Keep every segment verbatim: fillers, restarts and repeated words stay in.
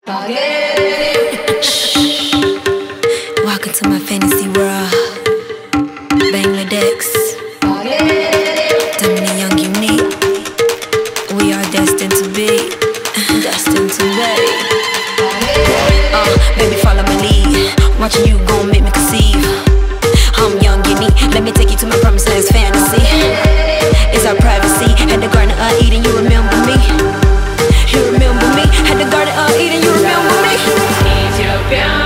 Welcome to my fantasy world. Bangladesh. Dominic Young Unique. We are destined to be. Destined to be. Uh, baby, follow my lead. Watching you gon' make me conceive. I'm young, unique. Let me take you to my promised land's fantasy. It's our privacy. At the Garden of Eden, you remember me. You remember me. At the Garden of Eden, you remember me. Ethiopia.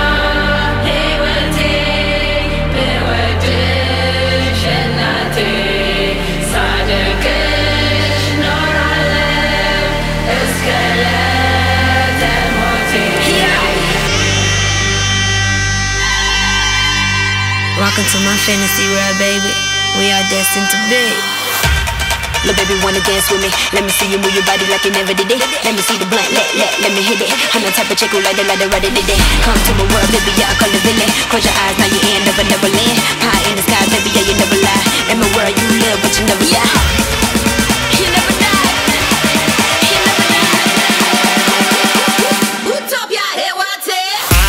Welcome to my fantasy world, baby. We are destined to be. Look, baby, wanna dance with me? Let me see you move your body like you never did it. Let me see the blunt, let, let, let me hit it. I'm the type of chick who like the, like the, right it, it. Come to my world, baby, yeah, I call it villain. Close your eyes, now you ain't never, never land. Pie in the sky, baby, yeah, you never lie. In my world, you live, but you never die. You never die. You never die. Utopia, here, what's it?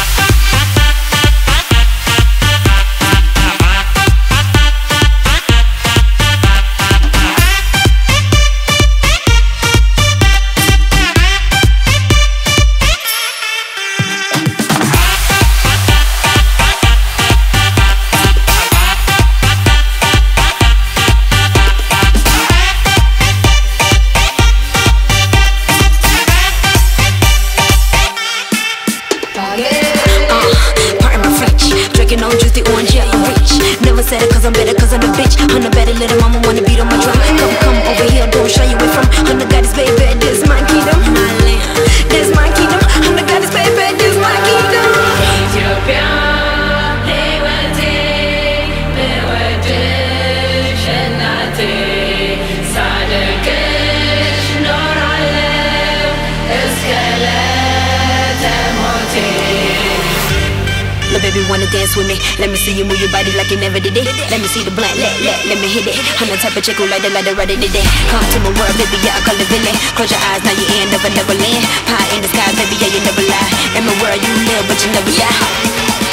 On juice, the orange, yeah, I'm rich. Never said it cause I'm better, cause I'm the bitch. I'm the better little mama, wanna beat on my drum. Come, come over here, don't shy you away from. I'm the goddess, baby, this my kingdom. My land, this my kingdom. I'm the goddess, baby, this my kingdom. Ethiopia, they were dead, they were dead, Shenati, Sadekish, Noralev, Eskelet, Emoti. Look, baby, wanna dance with me? Let me see you move your body like you never did it. Let me see the blunt, let, let, let me hit it. I'm the type of chick who like the, like the, right it, it. Come to my world, baby, yeah, I call it villain. Close your eyes, now you ain't never, never land. Pie in the sky, baby, yeah, you never lie. In my world, you live, but you never die.